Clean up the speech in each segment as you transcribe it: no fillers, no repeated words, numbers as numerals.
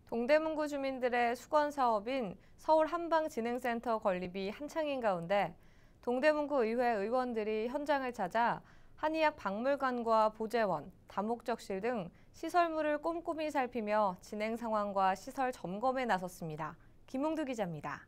동대문구 주민들의 수건 사업인 서울 한방진흥센터 건립이 한창인 가운데 동대문구 의회 의원들이 현장을 찾아 한의학 박물관과 보재원, 다목적실 등 시설물을 꼼꼼히 살피며 진행 상황과 시설 점검에 나섰습니다. 김웅두 기자입니다.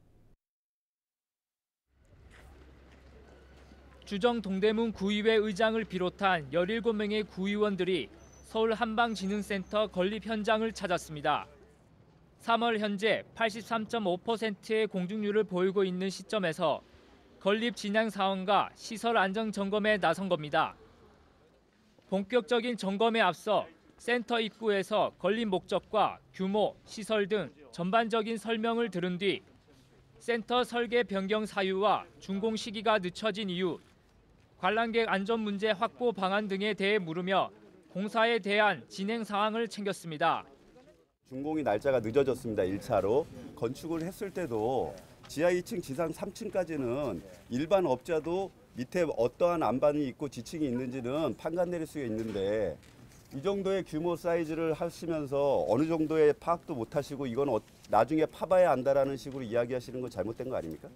주정 동대문 구의회 의장을 비롯한 17명의 구의원들이 서울 한방진흥센터 건립 현장을 찾았습니다. 3월 현재 83.5%의 공중률을 보이고 있는 시점에서 건립 진행 상황과 시설 안전 점검에 나선 겁니다. 본격적인 점검에 앞서 센터 입구에서 건립 목적과 규모, 시설 등 전반적인 설명을 들은 뒤 센터 설계 변경 사유와 준공 시기가 늦춰진 이유, 관람객 안전 문제 확보 방안 등에 대해 물으며 공사에 대한 진행 상황을 챙겼습니다. 준공이 날짜가 늦어졌습니다. 1차로. 건축을 했을 때도 지하 2층, 지상 3층까지는 일반 업자도 밑에 어떠한 안반이 있고 지층이 있는지는 판단 내릴 수가 있는데 이 정도의 규모 사이즈를 하시면서 어느 정도의 파악도 못 하시고 이건 나중에 파봐야 안다라는 식으로 이야기하시는 건 잘못된 거 아닙니까?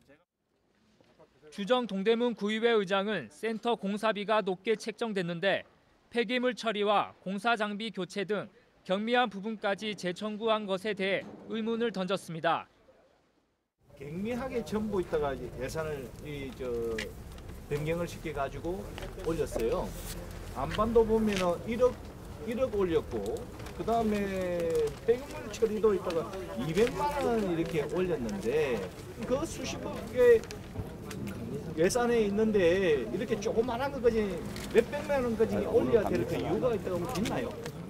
주정 동대문 구의회 의장은 센터 공사비가 높게 책정됐는데 폐기물 처리와 공사 장비 교체 등 경미한 부분까지 재청구한 것에 대해 의문을 던졌습니다. 경미하게 전부 있다가 예산을 변경을 시켜가지고 올렸어요. 안반도 보면은 1억 올렸고 그 다음에 폐기물 처리도 있다가 200만 원 이렇게 올렸는데 그 수십억의 예산에 있는데 이렇게 조그만한 것까지 몇백만 원까지 올려야 될 그 이유가 있다고 있나요?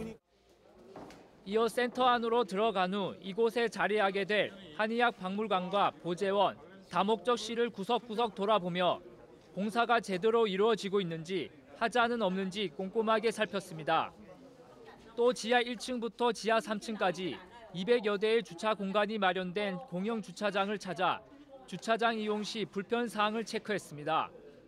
이어 센터 안으로 들어간 후 이곳에 자리하게 될 한의학 박물관과 보재원, 다목적실을 구석구석 돌아보며 공사가 제대로 이루어지고 있는지 하자는 없는지 꼼꼼하게 살폈습니다. 또 지하 1층부터 지하 3층까지 200여 대의 주차 공간이 마련된 공영 주차장을 찾아 주차장 이용 시 불편 사항을 체크했습니다.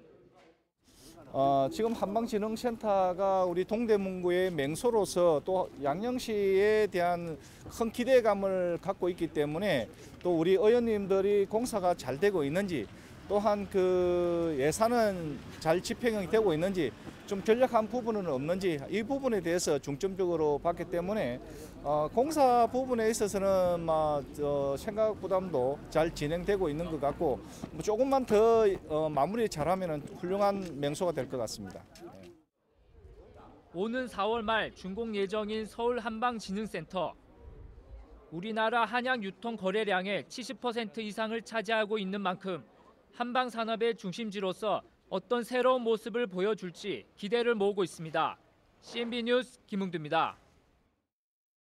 지금 한방진흥센터가 우리 동대문구의 맹소로서 또 양령시에 대한 큰 기대감을 갖고 있기 때문에 또 우리 의원님들이 공사가 잘 되고 있는지 또한 그 예산은 잘 집행이 되고 있는지 좀 전략한 부분은 없는지 이 부분에 대해서 중점적으로 봤기 때문에 공사 부분에 있어서는 생각보다도 잘 진행되고 있는 것 같고 조금만 더 마무리 잘하면 훌륭한 명소가 될 것 같습니다. 오는 4월 말 준공 예정인 서울 한방진흥센터. 우리나라 한약 유통 거래량의 70% 이상을 차지하고 있는 만큼 한방 산업의 중심지로서 어떤 새로운 모습을 보여줄지 기대를 모으고 있습니다. CNB 뉴스 김웅두입니다.